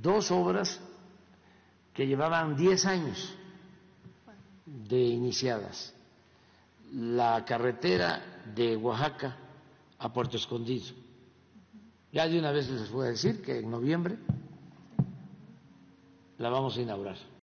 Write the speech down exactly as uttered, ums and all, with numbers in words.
dos obras que llevaban diez años de iniciadas. La carretera de Oaxaca a Puerto Escondido. Ya de una vez les voy a decir que en noviembre la vamos a inaugurar.